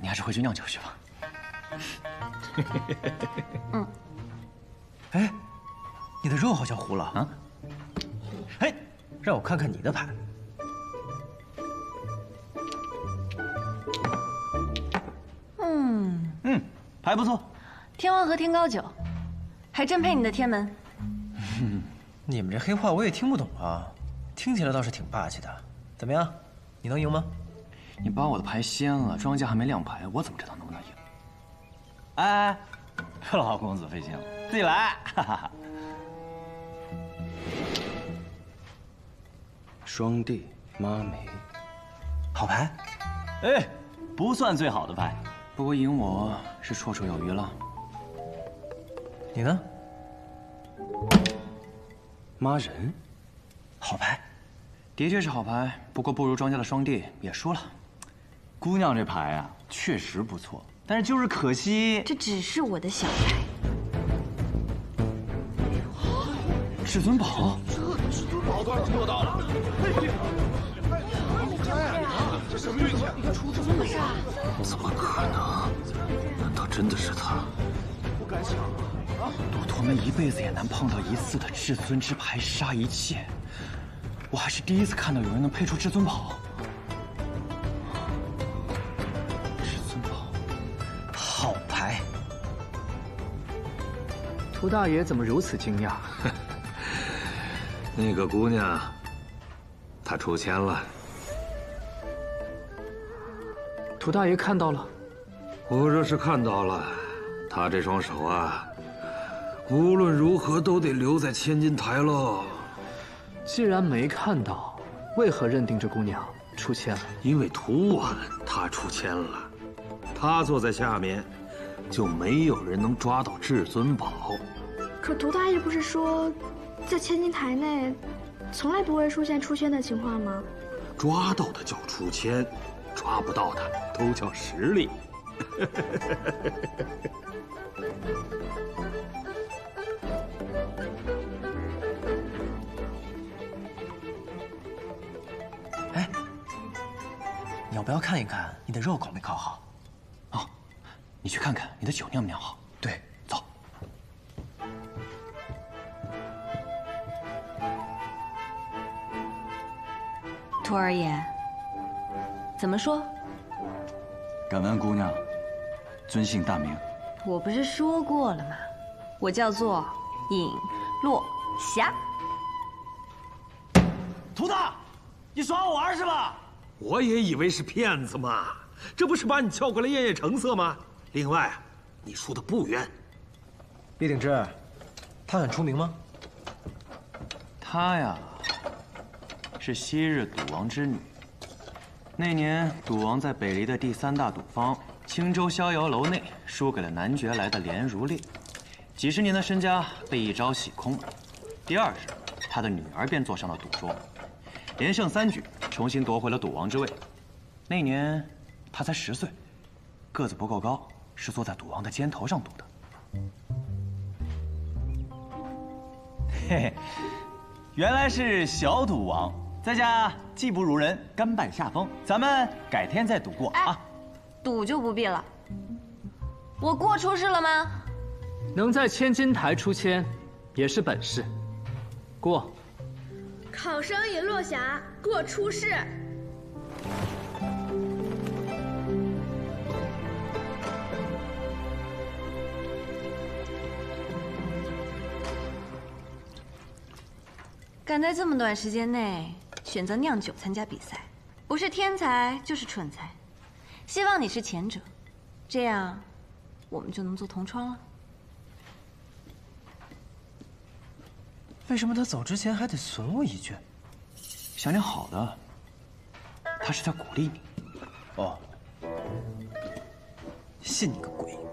你还是回去酿酒去吧。 嗯。 哎，你的肉好像糊了啊！ 哎，让我看看你的牌。 牌不错。 天王和天高九，还真配你的天门。 你们这黑话我也听不懂啊，听起来倒是挺霸气的。怎么样，你能赢吗？ 你把我的牌掀了，庄家还没亮牌，我怎么知道能不能赢？哎，老公子费心了，自己来。哈哈。 双地妈梅， 好牌。 哎，不算最好的牌，不过赢我是绰绰有余了。 你呢？ 妈人， 好牌。 的确是好牌，不过不如庄家的双地，也输了。姑娘这牌啊，确实不错，但是就是可惜， 这只是我的小牌。 至尊宝， 至尊宝当然做到了。这什么运气？ 怎么回事啊？ 怎么可能？难道真的是他？ 不敢想啊！ 赌徒们一辈子也难碰到一次的至尊之牌杀一切，我还是第一次看到有人能配出至尊宝。至尊宝， 好牌。 涂大爷怎么如此惊讶？ 那个姑娘，她出千了。 涂大爷看到了。 我若是看到了，她这双手啊，无论如何都得留在千金台喽。 既然没看到，为何认定这姑娘出千了？ 因为涂完她出千了，她坐在下面，就没有人能抓到至尊宝。 可涂大爷不是说，在千金台内，从来不会出现出千的情况吗？ 抓到的叫出千，抓不到的都叫实力。 哎，你要不要看一看你的肉烤没烤好？ 哦，你去看看你的酒酿没酿好。 对， 走。 徒儿爷，怎么说？ 敢问姑娘，尊姓大名？ 我不是说过了吗？我叫做尹落霞。 涂大，你耍我玩是吧？ 我也以为是骗子嘛，这不是把你叫过来验验成色吗？另外，你输的不冤。 叶鼎之，他很出名吗？ 她呀，是昔日赌王之女。那年，赌王在北离的第3大赌坊青州逍遥楼内输给了男爵来的连如烈，几十年的身家被一朝洗空了。第2日，他的女儿便坐上了赌桌，连胜3局，重新夺回了赌王之位。那年他才10岁，个子不够高，是坐在赌王的肩头上赌的。嘿嘿，原来是小赌王。在家技不如人，甘拜下风。咱们改天再赌过啊！ 赌就不必了。我过出事了吗？ 能在千金台出千，也是本事。过。 考生尹落霞过出世。 敢在这么短时间内选择酿酒参加比赛，不是天才就是蠢材。希望你是前者，这样我们就能做同窗了。 为什么他走之前还得损我一句？ 想点好的，他是在鼓励你。 哦，信你个鬼！